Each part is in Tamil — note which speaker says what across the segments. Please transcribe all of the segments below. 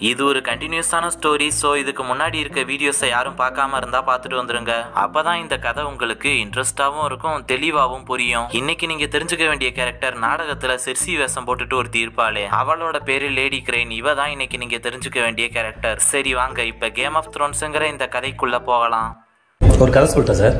Speaker 1: இது ஒரு கண்டினியூஸான ஸ்டோரி. ஸோ இதுக்கு முன்னாடி இருக்க வீடியோஸை யாரும் பார்க்காம இருந்தா பார்த்துட்டு வந்துருங்க. அப்பதான் இந்த கதை உங்களுக்கு இன்ட்ரெஸ்டாகவும் இருக்கும், தெளிவாகவும் புரியும். இன்னைக்கு நீங்க தெரிஞ்சுக்க வேண்டிய கேரக்டர் நாடகத்துல செர்சி வேஷம் போட்டுட்டு ஒரு தீர்ப்பாளே, அவளோட பேரு லேடி கிரெயின். இவ தான் இன்னைக்கு நீங்க தெரிஞ்சுக்க வேண்டிய கேரக்டர். சரி வாங்க இப்ப கேம் ஆஃப் த்ரோன்ஸ்ங்கிற இந்த கதைக்குள்ள போகலாம்.
Speaker 2: ஒரு கதை சொல்லிட்டேன் சார்.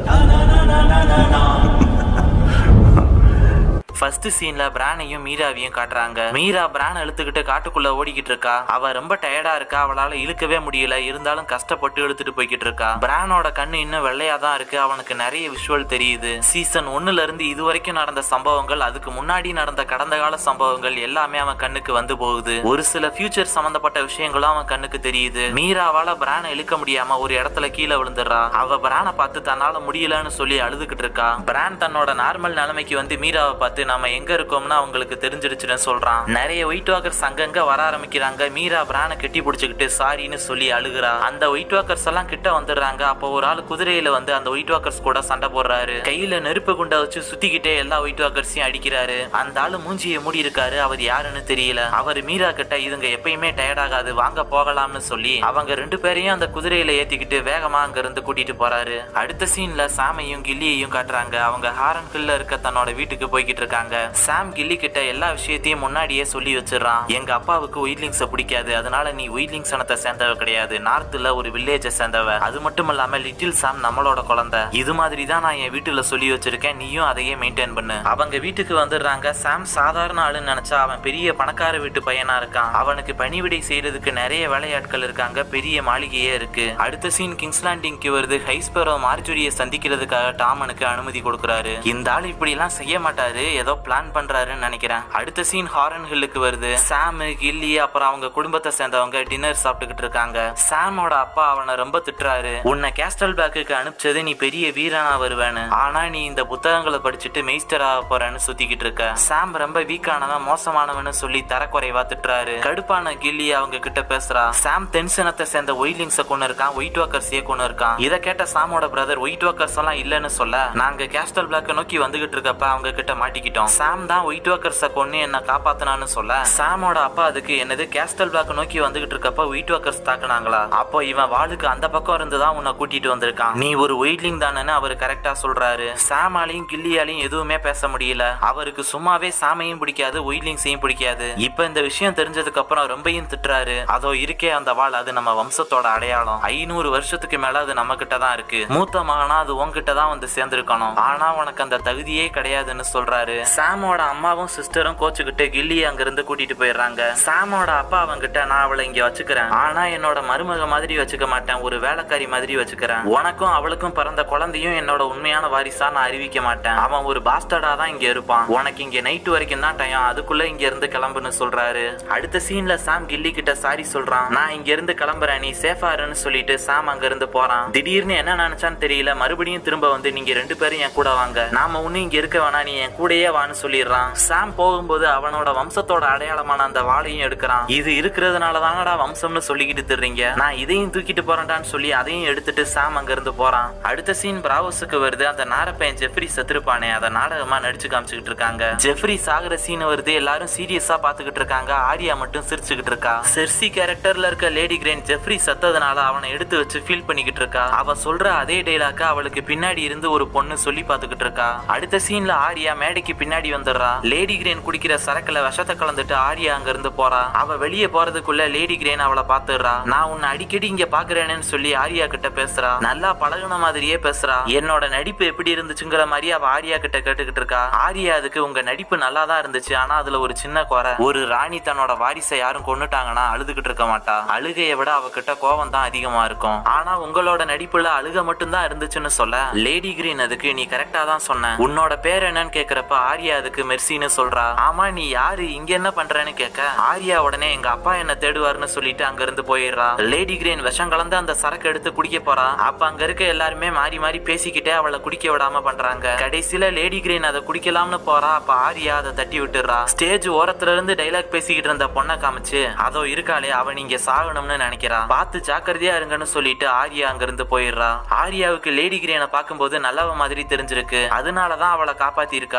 Speaker 1: ஃபர்ஸ்ட் சீன்ல பிரானையும் மீராவையும் காட்டுறாங்க. மீரா பிரான் இழுத்துக்கிட்டு காட்டுக்குள்ள ஓடிக்கிட்டு இருக்கா. அவ ரொம்ப டயர்டா இருக்கா, அவளால இழுக்கவே முடியல. இருந்தாலும் கஷ்டப்பட்டு இழுத்துட்டு போய்கிட்டு இருக்கா. பிரானோட கண்ணு இன்னும் வெள்ளையா தான் இருக்கு. அவனுக்கு நிறைய விஷுவல் தெரியுது. சீசன் 1ல இருந்து இது வரைக்கும் நடந்த சம்பவங்கள், அதுக்கு முன்னாடி நடந்த கடந்த கால சம்பவங்கள் எல்லாமே அவன் கண்ணுக்கு வந்து போகுது. ஒரு சில ஃபியூச்சர் சம்பந்தப்பட்ட விஷயங்களும் அவன் கண்ணுக்கு தெரியுது. மீராவால பிரானை இழுக்க முடியாம ஒரு இடத்துல கீழே விழுந்துடுறா. அவ பிரானை பார்த்து தன்னால முடியலன்னு சொல்லி அழுதுகிட்டு இருக்கா. பிரான் தன்னோட நார்மல் நிலைமைக்கு வந்து மீராவை பார்த்து நம்ம எங்க இருக்கோம்னு அவங்களுக்கு தெரிஞ்சிருச்சுன்னு சொல்றான். நிறைய ஒயிட் வாக்கர்ஸ் அங்கங்க வர ஆரம்பிக்கிறாங்க. மீரா பிரானை கட்டி பிடிச்சுக்கிட்டு சாரின்னு சொல்லி அழுகுறா. அந்த ஒயிட் வாக்கர்ஸ் எல்லாம் கிட்ட வந்துடுறாங்க. அப்போ ஒரு ஆள் குதிரையில வந்து அந்த ஒயிட் வாக்கர்ஸ் கூட சண்டை போடுறாரு. கையில நெருப்பு குண்டை வச்சு சுத்திக்கிட்டே எல்லா ஒயிட் வாக்கர்ஸையும் அடிக்கிறாரு. அந்த ஆளு மூஞ்சியை மூடி இருக்காரு. அவர் யாருன்னு தெரியல. அவர் மீரா கிட்ட இதுங்க எப்பயுமே டயர்ட் ஆகாது, வாங்க போகலாம்னு சொல்லி அவங்க 2 பேரையும் அந்த குதிரையில ஏத்திக்கிட்டு வேகமா அங்க இருந்து கூட்டிட்டு போறாரு. அடுத்த சீன்ல சாமையும் கில்லியையும் காட்டுறாங்க. அவங்க ஹாரன் ஹில்ல இருக்க தன்னோட வீட்டுக்கு போய்கிட்டு இருக்காங்க. சாம் கில்லி கிட்ட எல்லா விஷயத்தையும் முன்னாடியே சொல்லி வச்சிடறான். எங்க அப்பாவுக்கு ஒயிட்லிங்ஸை பிடிக்காது, அதனால நீ ஒயிட்லிங் சனத்தை சேர்ந்தவ கிடையாது, நார்த்ல ஒரு வில்லேஜை சேர்ந்தவ. அது மட்டும் இல்லாம லிட்டில் சாம் நம்மளோட குழந்தை. இது மாதிரி தான் நான் என் வீட்டுல சொல்லி வச்சிருக்கேன், நீயும் அதையே மெயின்டைன் பண்ணு. அவங்க வீட்டுக்கு வந்துடுறாங்க. சாம் சாதாரண ஆளுன்னு நினைச்சா அவன் பெரிய பணக்கார வீட்டு பையனா இருக்கான். அவனுக்கு பணிவிடை செய்யறதுக்கு நிறைய வேலையாட்கள் இருக்காங்க. பெரிய மாளிகையே இருக்கு. அடுத்த சீன் கிங்ஸ் லேண்டிங்க்கு வருது. ஹைஸ்பெரோ மார்ஜோரியை சந்திக்கிறதுக்காக டாமனுக்கு அனுமதி கொடுக்குறாரு. இந்த ஆள் இப்படி எல்லாம் செய்ய மாட்டாரு, ஏதோ பிளான் பண்றாருன்னு நினைக்கிறேன். அடுத்த சீன் ஹாரன் ஹில்லுக்கு வருது. சாம், கில்லி அப்புறம் அவங்க குடும்பத்தை சேர்ந்தவங்க டின்னர் சாப்பிட்டுக்கிட்டு இருக்காங்க. சாமோட அப்பா அவனை ரொம்ப திட்டுறாரு. உன்னை கேஸ்டல் பேக்குக்கு அனுப்பிச்சது நீ பெரிய வீரனா வருவேன்னு, ஆனா நீ இந்த புத்தகங்களை படிச்சுட்டு மெய்ஸ்டர் ஆக போறேன்னு சுத்திக்கிட்டு இருக்க. சாம் ரொம்ப வீக்கானவன், மோசமானவன்னு சொல்லி தரக்குறைவா திட்டுறாரு. கடுப்பான கில்லி அவங்க கிட்ட பேசுறா. சாம் தென்சனத்தை சேர்ந்த ஒயிட்லிங்ஸை கொண்டு இருக்கான், ஒயிட் வாக்கர்ஸையே கொண்டு இருக்கான். இதை கேட்ட சாமோட பிரதர் ஒயிட் வாக்கர்ஸ் எல்லாம் இல்லன்னு சொல்ல, நாங்க கேஸ்டல் பிளாக்க நோக்கி வந்துகிட்டு இருக்கப்ப அவங்க கிட்ட மாட்டிக்கிட்டோம். சாம் தான் ஒயிட் வாக்கர்ஸை கொண்டு என்ன காப்பாத்தினான்னு சொல்ல, சாமோட அப்பா அதுக்கு என்னது கேஸ்டல் பிளாக்க நோக்கி வந்துகிட்டு இருக்கப்ப ஒயிட் வாக்கர்ஸ் தாக்குனாங்களா, அப்போ இவன் வாளுக்கு அந்த பக்கம் இருந்துதான் உன்னை கூட்டிட்டு வந்திருக்கான், நீ ஒரு ஒயிட்லிங் தானேன்னு அவரு கரெக்டா சொல்றாரு. சாமாலையும் கில்லியாலையும் எதுவுமே பேச முடியல. அவருக்கு சும்மாவே சாமையும் பிடிக்காது, ஒயிட்லிங்ஸையும் பிடிக்காது. இப்ப இந்த விஷயம் தெரிஞ்சதுக்கு அப்புறம் ரொம்பவும் திட்டுறாரு. அதோ இருக்கே அந்த வாள், அது நம்ம வம்சத்தோட அடையாளம். 500 வருஷத்துக்கு மேல அது நம்ம கிட்ட தான் இருக்கு. மூத்த மகனா அது உன்கிட்ட தான் வந்து சேர்ந்திருக்கணும், ஆனா உனக்கு அந்த தகுதியே கிடையாதுன்னு சொல்றாரு. சாமோட அம்மாவும் சிஸ்டரும் கோச்சுக்கிட்டு கில்லியை அங்கிருந்து கூட்டிட்டு போயிடுறாங்க. சாமோட அப்பா அவங்கிட்ட நான் அவளை இங்க வச்சுக்கிறேன், ஆனா என்னோட மருமக மாதிரி வச்சுக்க மாட்டேன், ஒரு வேலைக்காரி மாதிரி வச்சுக்கிறேன். உனக்கும் அவளுக்கும் பிறந்த குழந்தையும் என்னோட உண்மையான வாரிசா நான் அறிவிக்க மாட்டேன். அவன் ஒரு பாஸ்டர்டா தான் இங்க இருப்பான். உனக்கு இங்க நைட் வரைக்கும் தான் டைம், அதுக்குள்ள இங்க இருந்து கிளம்புன்னு சொல்றாரு. அடுத்த சீன்ல சாம் கில்லி கிட்ட சாரி சொல்றான். நான் இங்க இருந்து கிளம்புறேன், நீ சேஃபா இருன்னு சொல்லிட்டு சாம் அங்க இருந்து போறான். திடீர்னு என்ன நினைச்சான்னு தெரியல, மறுபடியும் திரும்ப வந்து நீங்க 2 பேரும் என் கூட வாங்க, நாம ஒண்ணு இங்க இருக்க வேணா, நீ என் கூடயே வான்னு சொல்லிடுறான். சாம் போகும்போது அவனோட வம்சத்தோட அடையாளமான அந்த வாளையும் எடுக்கிறான். இது இருக்கிறதுனால தானடா வம்சம்னு சொல்லிக்கிட்டு திர்றீங்க, நான் இதையும் தூக்கிட்டு போறேன்டான்னு சொல்லி அதையும் எடுத்துட்டு சாம் அங்க இருந்து போறான். அடுத்த சீன் பிராவோஸுக்கு வருது. அந்த நாரப்பையன் ஜெஃப்ரி செத்துருப்பானே, அதை நாடகமா நடிச்சு காமிச்சுக்கிட்டு இருக்காங்க. ஜெஃப்ரி சாகுற சீன் வருது. எல்லாரும் சீரியஸா பாத்துக்கிட்டு இருக்காங்க. ஆரியா மட்டும் சிரிச்சுக்கிட்டு இருக்கா. செர்சி கேரக்டர்ல இருக்க லேடி கிரெயின் ஜெஃப்ரி செத்ததுனால அவனை எடுத்து வச்சு ஃபீல் பண்ணிக்கிட்டு இருக்கா. அவ சொல்ற அதே டைலாக்க அவளுக்கு பின்னாடி இருந்து ஒரு பொண்ணு சொல்லி பாத்துக்கிட்டு இருக்கா. அடுத்த சீன்ல ஆரியா மேடைக்கு பின்னாடி வந்துடுறா. லேடி கிரெயின் குடிக்கிற சரக்குல விஷத்தை கலந்துட்டு ஆரியா அங்க இருந்து போறா. அவ வெளியே போறதுக்குள்ள லேடி கிரெயின் அவளை பாத்துடுறா. நான் உன்னை அடிக்கடி இங்க பாக்குறேன்னு சொல்லி ஆரியா கிட்ட பேசுறா. நல்லா பழகுன மாதிரியே பேசுறா. என்னோட நடிப்பு எப்படி இருந்துச்சுங்கிற மாதிரி அவ ஆரியா கிட்ட கேட்டுக்கிட்டு இருக்கா. ஆரியா அதுக்கு உங்க நடிப்பு நல்லா தான் இருந்துச்சு, ஆனா அதுல ஒரு சின்ன குறை, ஒரு ராணி தன்னோட வாரிசை யாரும் கொன்னுட்டாங்கன்னா அழுதுகிட்டு இருக்க மாட்டா, அழுகையை விட அவகிட்ட கோபம் தான் அதிகமா இருக்கும். ஆனா உங்களோட நடிப்புல அழுக மட்டும் தான் இருந்துச்சுன்னு சொல்ல, லேடி கிரீன் அதுக்கு நீ கரெக்டா தான் சொன்ன, உன்னோட பேர் என்னன்னு கேக்குறப்ப ஆரியா அதுக்கு மெர்சின்னு சொல்றா. ஆமா நீ யாரு, இங்க என்ன பண்றேன்னு கேட்க ஆரியா உடனே எங்க அப்பா என்ன தேடுவாருன்னு சொல்லிட்டு அங்க இருந்து போயிடுறா. லேடி கிரீன் விஷம் கலந்து அந்த சரக்கு எடுத்து குடிக்க போறா. அப்ப அங்க இருக்க எல்லாருமே மாறி மாறி பேசிக்கிட்டே அவளை குடிக்க விடாம பண்றாங்க. கடைசியில லேடி கிரீன் அதை குடிக்கலாம்னு போறா. அப்ப ஆரியா அதை தட்டி விட்டுறா. ஸ்டேஜ் ஓரத்துல இருந்து டைலாக் பேசிக்கிட்டு இருந்த பொண்ணை காமிச்சு அதோ இருக்காளே அவ நீங்க சாகணும்னு நினைக்கிறா, பார்த்து ஜாக்கிரதையா இருங்கன்னு சொல்லிட்டு ஆரியா அங்க இருந்து போயிடுறா. ஆரியாவுக்கு லேடி கிரீனை பார்க்கும்போது நல்லவ மாதிரி தெரிஞ்சிருக்கு, அதனாலதான் அவளை காப்பாத்தி இருக்கா. ஆனா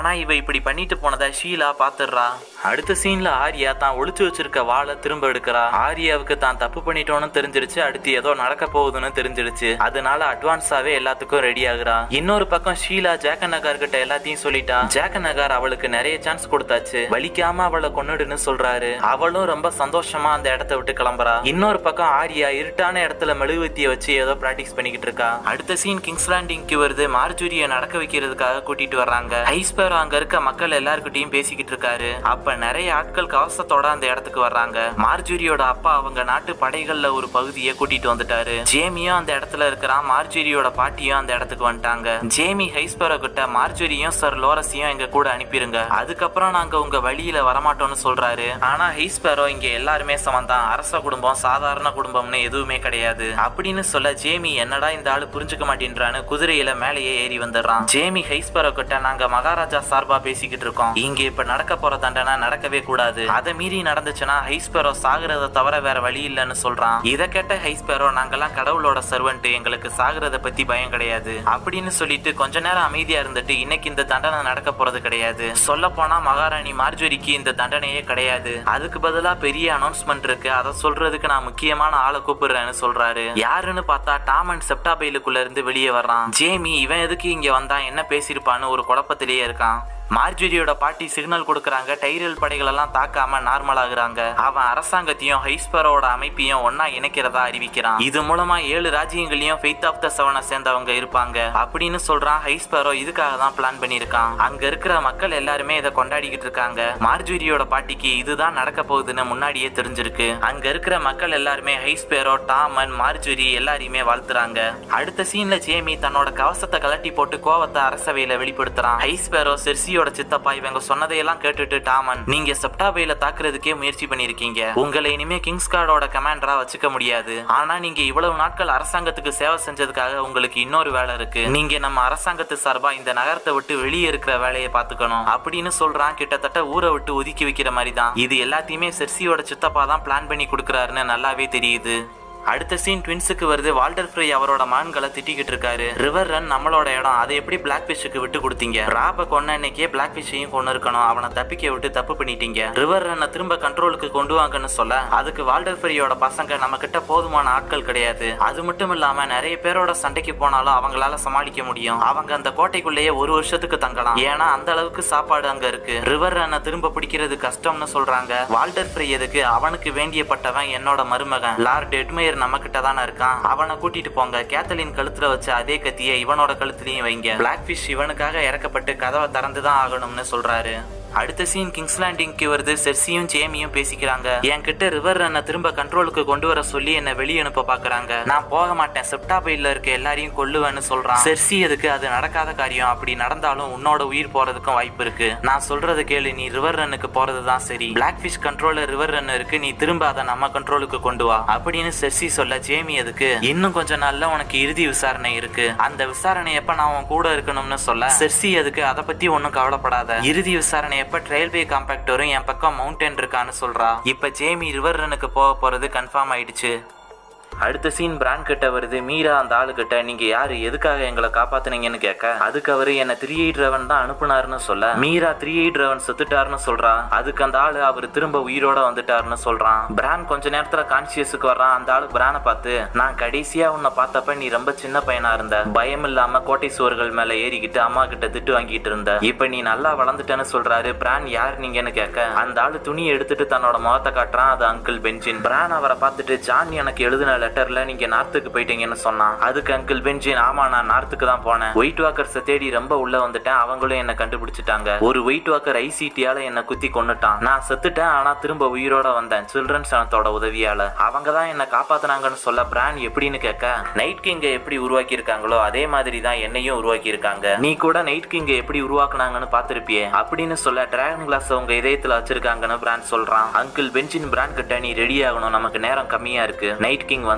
Speaker 1: ஆனா இவ இப்படி பண்ணிட்டு போனதை ஷீலா பாத்துடுறா. அடுத்த சீன்ல ஆரியா தான் ஒளிச்சு வச்சிருக்க வாளை திரும்ப எடுக்கிறா. ஆரியாவுக்கு தான் தப்பு பண்ணிட்டோன்னு தெரிஞ்சிருச்சு. அடுத்து ஏதோ நடக்க போகுதுன்னு தெரிஞ்சிருச்சு. அதனால அட்வான்ஸாவே எல்லாத்துக்கும் ரெடி ஆகுறா. இன்னொரு பக்கம் ஷீலா ஜாக்கநகர் கிட்ட எல்லாத்தையும் சொல்லிட்டா. ஜாக்கநகர் அவளுக்கு நிறைய சான்ஸ் கொடுத்தாச்சு, வலிக்காம அவளை கொன்னுடுன்னு சொல்றாரு. அவளும் ரொம்ப சந்தோஷமா அந்த இடத்த விட்டு கிளம்புறா. இன்னொரு பக்கம் ஆரியா இருட்டான இடத்துல மெழுகுவத்திய வச்சு ஏதோ பிராக்டிஸ் பண்ணிக்கிட்டு இருக்கா. அடுத்த சீன் கிங்ஸ் லேண்டிங்க்கு வருது. மார்ஜூரிய நடக்க வைக்கிறதுக்காக கூட்டிட்டு வர்றாங்க. ஹைஸ்பேரோ அங்க இருக்க மக்கள் எல்லார்கிட்டயும் பேசிக்கிட்டு இருக்காரு. அப்ப நிறைய ஆட்கள் கவசத்தோட அந்த இடத்துக்கு வர்றாங்க. மார்ஜூரியோட அப்பா அவங்க நாட்டு படைகள்ல ஒரு பகுதியை கூட்டிட்டு வந்துட்டாரு. ஜேமியும் அந்த இடத்துல இருக்கிறான். மார்ஜூரியோட பாட்டியும் அந்த இடத்துக்கு வந்துட்டாங்க. ஜேமி ஹைஸ்பேரோ கிட்ட மார்ஜூரியும் சர் லோரஸையும் எங்க கூட அனுப்பிருங்க, அதுக்கப்புறம் நாங்க உங்க வழியில வரமாட்டோம்னு சொல்றாரு. ஆனா ஹைஸ்பேரோ இங்க எல்லாருமே சமந்தான், அரச குடும்பம் சாதாரண குடும்பம்னு எதுவுமே கிடையாது அப்படின்னு சொல்ல ஜேமி என்னடா இந்த ஆளு புரிஞ்சுக்க மாட்டேன்றான்னு குதிரையில மேலேயே ஏறி வந்துடுறான். ஜேமி ஹைஸ்பேரோ கிட்ட நாங்க மகாராஜா சார்பா பேசிக்கிட்டு இருக்கோம், இங்க இப்ப நடக்க போற தண்டனை நடக்கவே கூடாது, அதை மீறி நடந்துச்சுன்னா ஹைஸ்பேரோ சாகுறத தவிர வேற வழி இல்லைன்னு சொல்றான். இதை கேட்ட ஹைஸ்பேரோ நாங்கெல்லாம் கடவுளோட சர்வெண்ட், எங்களுக்கு சாகுறத பத்தி பயம் கிடையாது அப்படின்னு சொல்லிட்டு கொஞ்ச நேரம் அமைதியா இருந்துட்டு இன்னைக்கு இந்த தண்டனை நடக்க போறது கிடையாது, சொல்ல போனா மகாராணி மார்ஜோரிக்கு இந்த தண்டனையே கிடையாது, அதுக்கு பதிலா பெரிய அனௌன்ஸ்மெண்ட் இருக்கு, அதை சொல்றதுக்கு நான் முக்கியமான ஆளை கூப்பிடுறேன்னு சொல்றாரு. யாருன்னு பார்த்தா டாம் அண்ட் செப்டாபைலுக்குள்ள இருந்து வெளியே வர்றான். ஜேமி இவன் எதுக்கு இங்க வந்தா என்ன பேசிருப்பான்னு ஒரு குழப்பத்திலேயே இருக்கான். மார்ஜூரியோட பாட்டி சிக்னல் கொடுக்கறாங்க. டைரல் படைகள் எல்லாம் தாக்காம நார்மல் ஆகுறாங்க. அவன் அரசாங்கத்தையும் ஹைஸ்பேரோட அமைப்பையும் ஒன்னா இணைக்கிறதா அறிவிக்கிறான். இது மூலமா 7 ராஜ்யங்களையும் ஃபெய்த் ஆஃப் த செவனை சேர்ந்தவங்க இருப்பாங்க அப்படின்னு சொல்றான். ஹைஸ்பேரோ இதுக்காக தான் பிளான் பண்ணிருக்கான். அங்க இருக்கிற மக்கள் எல்லாருமே இதை கொண்டாடிக்கிட்டு இருக்காங்க. மார்ஜூரியோட பாட்டிக்கு இதுதான் நடக்க போகுதுன்னு முன்னாடியே தெரிஞ்சிருக்கு. அங்க இருக்கிற மக்கள் எல்லாருமே ஹைஸ்பேரோ, டாமன், மார்ஜூரி எல்லாரையுமே வாழ்த்துறாங்க. அடுத்த சீன்ல ஜேமி தன்னோட கவசத்தை கலட்டி போட்டு கோவத்தை அரசவையில வெளிப்படுத்துறான். ஹைஸ்பேரோ செர்சியோட சித்தப்பா இவங்க சொன்னதையெல்லாம் கேட்டுட்டு டாமன் நீங்க செப்டாபைல தாக்குறதுக்கே முயற்சி பண்ணிருக்கீங்க, உங்களை இனிமே கிங்ஸ்கார்டோட கமாண்டரா வச்சுக்க முடியாது, ஆனா நீங்க இவ்வளவு நாட்கள் அரசாங்கத்துக்கு சேவை செஞ்சதுக்காக உங்களுக்கு இன்னொரு வேலை இருக்கு, நீங்க நம்ம அரசாங்கத்து சார்பா இந்த நகரத்தை விட்டு வெளியே இருக்கிற வேலையை பாத்துக்கணும் அப்படின்னு சொல்றான். கிட்டத்தட்ட ஊரை விட்டு ஒதுக்கி வைக்கிற மாதிரி தான். இது எல்லாத்தையுமே செர்சியோட சித்தப்பா தான் பிளான் பண்ணி கொடுக்கறாருன்னு நல்லாவே தெரியுது. அடுத்த சீன் ட்வின்ஸுக்கு வருது. வால்டர் ஃப்ரை அவரோட மான்களை திட்டிக்கிட்டு இருக்காரு. ரிவர் ரன் நம்மளோட இடம், அதை எப்படி பிளாக் ஃபிஷ்க்கு விட்டு கொடுத்தீங்க, ராப கொன்ன அன்னைக்கே பிளாக் ஃபிஷ்ஷையும் கொண்டு இருக்கணும், அவனை தப்பிக்க விட்டு தப்பு பண்ணிட்டீங்க, ரிவர் ரன்னை திரும்ப கண்ட்ரோலுக்கு கொண்டு வாங்கன்னு சொல்ல அதுக்கு வால்டர் ஃப்ரையோட பசங்க நம்ம கிட்ட போதுமான ஆட்கள் கிடையாது, அது மட்டும் இல்லாம நிறைய பேரோட சண்டைக்கு போனாலும் அவங்களால சமாளிக்க முடியும், அவங்க அந்த கோட்டைக்குள்ளேயே 1 வருஷத்துக்கு தங்கலாம், ஏன்னா அந்த அளவுக்கு சாப்பாடு அங்க இருக்கு, ரிவர் ரன்னை திரும்ப பிடிக்கிறது கஷ்டம்னு சொல்றாங்க. வால்டர் ஃப்ரை எதுக்கு, அவனுக்கு வேண்டியப்பட்டவன் என்னோட மருமகன் லார்ட் எட்மயர் நம்ம கிட்ட தானே இருக்கான், அவனை கூட்டிட்டு போங்க, கேத்தலின் கழுத்துல வச்ச அதே கத்தியை இவனோட கழுத்துலயும் வைங்க, பிளாக் ஃபிஷ் இவனுக்காக இறக்கப்பட்டு கதவை திறந்துதான் ஆகணும்னு சொல்றாரு. அடுத்த சீன் கிங்ஸ் லேண்டிங்க்கு வருது. செர்சியும் ஜேமியும் பேசிக்கிறாங்க. என்கிட்ட ரிவர் ரன்னை திரும்ப கண்ட்ரோலுக்கு கொண்டு வர சொல்லி என்ன வெளியே அனுப்ப பாக்குறாங்க, நான் போக மாட்டேன், செப்டாபைல இருக்க எல்லாரையும் கொல்லுவேன்னு சொல்றான். செர்சி எதுக்கு, அது நடக்காத காரியம், அப்படி நடந்தாலும் உன்னோட உயிர் போறதுக்கும் வாய்ப்பு இருக்கு, நான் சொல்றது கேளு, நீ ரிவர் ரன்னுக்கு போறதுதான் சரி, பிளாக் ஃபிஷ் கண்ட்ரோல்ல ரிவர் ரன் இருக்கு, நீ திரும்ப அதை நம்ம கண்ட்ரோலுக்கு கொண்டு வா அப்படின்னு செர்சி சொல்ல ஜேமி எதுக்கு, இன்னும் கொஞ்ச நாள்ல உனக்கு இறுதி விசாரணை இருக்கு, அந்த விசாரணை எப்ப நான் உன் கூட இருக்கணும்னு சொல்ல செர்சி எதுக்கு, அதை பத்தி ஒன்னும் கவலைப்படாத, இறுதி விசாரணை எப்ப ட்ரையல் பே காம்பாக்டரும் என் பக்கம் மவுண்டன் இருக்கான்னு சொல்றா. இப்ப ஜேமி ரிவர் ரனுக்கு போக போறது கன்ஃபார்ம் ஆயிடுச்சு. அடுத்த சீன் பிரான் கிட்ட வருது. மீரா அந்த ஆளு கிட்ட நீங்க யாரு, எதுக்காக எங்களை காப்பாத்துனீங்கன்னு கேட்க அதுக்கு அவரு என்ன 3-8 ரவன் தான் அனுப்புனாருன்னு சொல்ல மீரா 3-8 ரவன் செத்துட்டாருன்னு சொல்றான். அதுக்கு அந்த ஆளு அவரு திரும்ப உயிரோட வந்துட்டாருன்னு சொல்றான். பிரான் கொஞ்ச நேரத்துல கான்சியஸுக்கு வர்றான். அந்த ஆளு பிரானை பார்த்து நான் கடைசியா உன்னை பார்த்தப்ப நீ ரொம்ப சின்ன பையனா இருந்த, பயம் இல்லாம கோட்டை சுவர்கள் மேல ஏறிக்கிட்டு அம்மா கிட்ட திட்டு வாங்கிட்டு இருந்த, இப்ப நீ நல்லா வளர்ந்துட்டேன்னு சொல்றாரு. பிரான் யார் நீங்கன்னு கேட்க அந்த ஆளு துணியை எடுத்துட்டு தன்னோட முகத்தை காட்டுறான். அது அங்கிள் பென்ஜின். பிரான் அவரை பார்த்துட்டு ஜான் எனக்கு எழுதின லெட்டர்ல நீங்க நார்த்துக்கு போயிட்டீங்கன்னு சொன்னான். அதுக்கு அங்கிள் பென்ஜின் ஆமா நான் நார்த்துக்கு தான் போனேன், ஒயிட் வாக்கர்ஸை தேடி ரொம்ப உள்ள வந்துட்டேன், அவங்களும் என்ன கண்டுபிடிச்சிட்டாங்க, ஒரு ஒயிட் வாக்கர் ஐசிடியால என்ன குத்தி கொன்னுட்டான், நான் செத்துட்டேன் ஆனா திரும்ப உயிரோட வந்தேன் சில்ட்ரன்ஸ் சனத்தோட உதவியால, அவங்க தான் என்ன காப்பாத்தினாங்கன்னு சொல்ல பிரான் எப்படின்னு கேட்க நைட் கிங்க எப்படி உருவாக்கி இருக்காங்களோ அதே மாதிரி தான் என்னையும் உருவாக்கி இருக்காங்க, நீ கூட நைட் கிங்க எப்படி உருவாக்குனாங்கன்னு பாத்திருப்பியே அப்படின்னு சொல்ல டிராகன் கிளாஸ் உங்க இதயத்துல வச்சிருக்காங்கன்னு பிரான் சொல்றான். அங்கிள் பென்ஜின் பிரான் கிட்ட நீ ரெடி ஆகணும், நமக்கு நேரம் கம்மியா இருக்கு, நைட் கிங் வந்து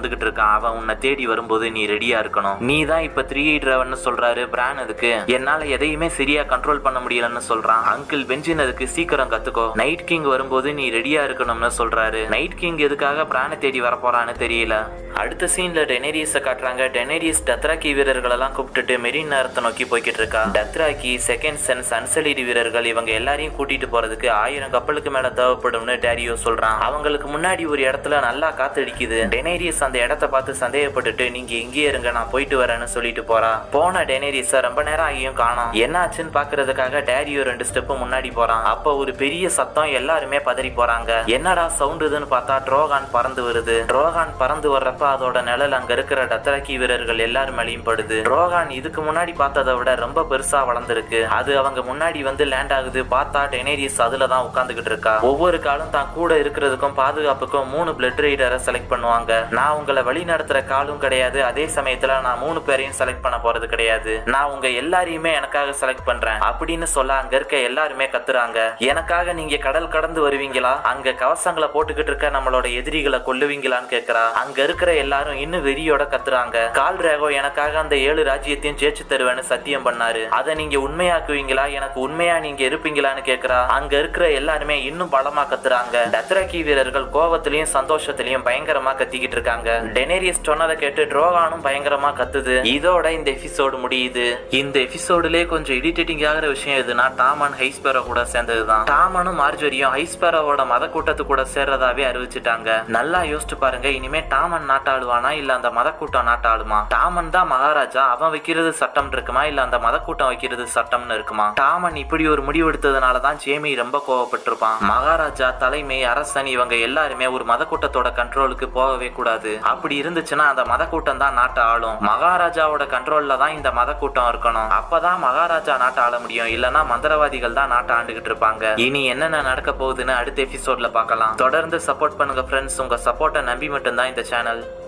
Speaker 1: வந்துகிட்டு இருக்கான். அவன் உன்னை தேடி வரும்போது நீ ரெடியா இருக்கணும். நீ தான் இப்ப 387 சொல்றாரு பிரான். அதுக்கு என்னால எதையுமே சரியா கண்ட்ரோல் பண்ண முடியலன்னு சொல்றான். அங்கிள் பென்ஜின் அதுக்கு சீக்கிரம் கத்துக்கோ, நைட் கிங் வரும்போது நீ ரெடியா இருக்கணும்னு சொல்றாரு. நைட் கிங் எதுக்காக பிரானை தேடி வரப்போறான்னு தெரியல. அடுத்த சீன்ல டெனேரியஸை காட்டுறாங்க. டெனேரியஸ் டத்ராக்கி வீரர்கள் எல்லாம் கூப்பிட்டுட்டு மெரின் நேரத்தை நோக்கி போய்கிட்டு இருக்கா. டத்ராக்கி, செகண்ட் சன்ஸ், அன்சலிடி வீரர்கள் இவங்க எல்லாரையும் கூட்டிட்டு போறதுக்கு 1000 கப்பலுக்கு மேல தேவைப்படும்னு டேரியோ சொல்றான். அவங்களுக்கு முன்னாடி ஒரு இடத்துல நல்லா காத்தடிக்குது. டெனேரியஸ் அந்த இடத்தை பார்த்து சந்தேகப்பட்டுட்டு நீங்க இங்கே இருங்க, நான் போயிட்டு வரேன்னு சொல்லிட்டு போறா. போன டெனேரியஸ ரொம்ப நேரம் ஆகியும் காணோம். என்ன ஆச்சுன்னு பாக்குறதுக்காக டேரியோ 2 ஸ்டெப் முன்னாடி போறான். அப்ப ஒரு பெரிய சத்தம், எல்லாருமே பதறி போறாங்க. என்னடா சவுண்டுன்னு பார்த்தா ட்ரோகான் பறந்து வருது. ட்ரோகான் பறந்து வர்றப்ப அதோட நிழல் அங்க இருக்கிற டத்ராக்கி வீரர்கள் எல்லாரும் மேலயும் படுது. ட்ரோகான் இதுக்கு முன்னாடி பார்த்ததை விட ரொம்ப பெருசா வளர்ந்துருக்கு. அது அவங்க முன்னாடி வந்து லேண்ட் ஆகுது. பார்த்தா டெனேரியஸ் அதுலதான் உட்கார்ந்துகிட்டு இருக்கா. ஒவ்வொரு காலம் தான் கூட இருக்கிறதுக்கும் பாதுகாப்புக்கும் 3 பிளட் ரைடரை செலக்ட் பண்ணுவாங்க. நான் உங்களை வழி நடத்துற காலும் கிடையாது, அதே சமயத்துல நான் 3 பேரையும் செலக்ட் பண்ண போறது கிடையாது. நான் உங்க எல்லாரையுமே எனக்காக செலக்ட் பண்றேன் அப்படின்னு சொல்ல அங்க இருக்க எல்லாருமே கத்துறாங்க. எனக்காக நீங்க கடல் கடந்து வருவீங்களா? அங்க கவசங்களை போட்டுக்கிட்டு இருக்க நம்மளோட எதிரிகளை கொல்லுவீங்களான்னு கேக்குறா. அங்க இருக்கிற எல்லாரும் இன்னும் வெறியோட கத்துறாங்க. கால்ரேகோ எனக்காக அந்த 7 ராஜ்யத்தையும் ஜெயிச்சு தருவேன்னு சத்தியம் பண்ணாரு. அதை நீங்க உண்மையாக்குவீங்களா? எனக்கு உண்மையா நீங்க இருப்பீங்களான்னு கேக்குறா. அங்க இருக்கிற எல்லாருமே இன்னும் பலமா கத்துறாங்க. டத்ராக்கி வீரர்கள் கோபத்திலையும் சந்தோஷத்திலையும் பயங்கரமா கத்திக்கிட்டு இருக்காங்க. டெனேரியஸ் சொன்னதை கேட்டு ட்ரோகானும் பயங்கரமா கத்துது. இதோட இந்த எபிசோடு முடியுது. இந்த எபிசோடுலயே கொஞ்சம் இரிட்டேட்டிங் ஆகிற விஷயம் எதுனா டாமன் ஹைஸ்பேரோ கூட சேர்ந்ததுதான். டாமனும் மார்ஜரியும் ஹைஸ்பேரோவோட மத கூட்டத்து கூட சேர்றதாவே அறிவிச்சுட்டாங்க. நல்லா யோசிச்சு பாருங்க, இனிமே டாமன் நாட்டாளுவானா இல்ல அந்த மத கூட்டம் நாட்டாளுமா? டாமன் தான் மகாராஜா, அவன் வைக்கிறது சட்டம் இருக்குமா இல்ல அந்த மத கூட்டம் வைக்கிறது சட்டம்னு இருக்குமா? டாமன் இப்படி ஒரு முடிவு எடுத்ததுனாலதான் ஜேமி ரொம்ப கோவப்பட்டிருப்பான். மகாராஜா, தலைமை, அரசன் இவங்க எல்லாருமே ஒரு மத கூட்டத்தோட கண்ட்ரோலுக்கு போகவே கூடாது. அப்படி இருந்துச்சுன்னா அந்த மத கூட்டம் தான் நாட்டை ஆளும். மகாராஜாவோட கண்ட்ரோல்ல தான் இந்த மத கூட்டம் இருக்கணும். அப்பதான் மகாராஜா நாட்டை ஆள முடியும். இல்லனா மந்திரவாதிகள் தான் நாட்டை ஆண்டுகிட்டு இருப்பாங்க. இனி என்னென்ன நடக்க போகுதுன்னு அடுத்த எபிசோட்ல பார்க்கலாம். தொடர்ந்து சப்போர்ட் பண்ணுங்க ஃப்ரெண்ட்ஸ். உங்க சப்போர்ட்டை நம்பி மட்டும்தான் இந்த சேனல்.